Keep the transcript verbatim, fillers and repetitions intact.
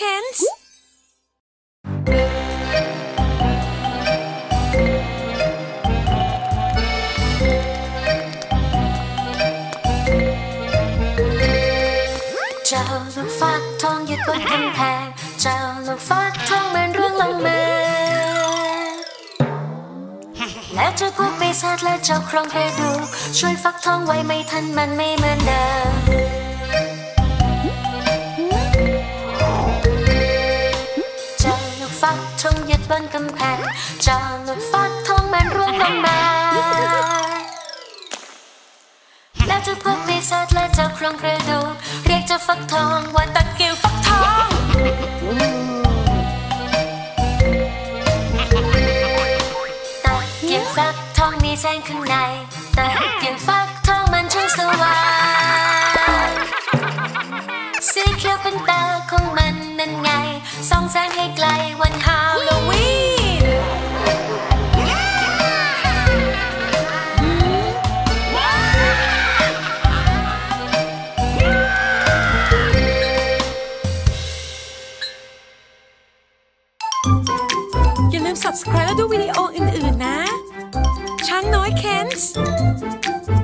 คนส์เจ้าลูกฟักทองยืนบนกำแพงเจ้าลูกฟักทองมันร่วงลงมาและเจ้าพวกปีศาจและเจ้าโครงกระดูกช่วยฟักทองไว้ไม่ทันมันไม่เหมือนเดิมเจ้าลูกฟักทองยืนบนกำแพงเจ้าลูกฟักทองมันร่วงลงมาและเจ้าพวกปีศาจและเจ้าโครงกระดูกเรียกเจ้าฟักทองว่าตะเกียวฟักทองตะเกียงฟักทองมีแสงข้างในตะเกียงฟักทองมันช่างสว่างสีเขียวเป็นตาของมันนั่นไงส่องแสงให้ไกลวันฮาโลวีนอย่าลืม ซับสไครบ์ และดูวิดีโออื่นๆนะช้างน้อยเคนส์